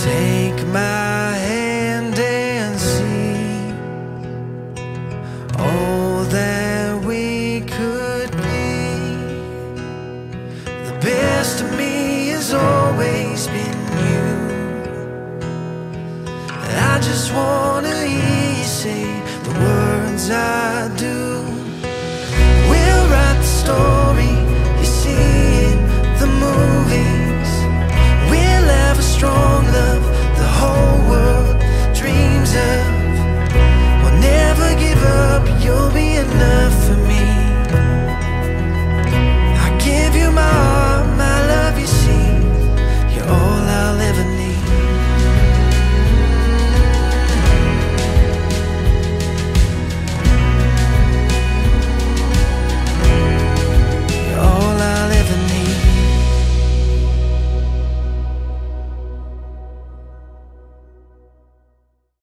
Take my hand and see all that we could be. The best of me has always been you. I just wanna hear you say the words I do. We'll write the story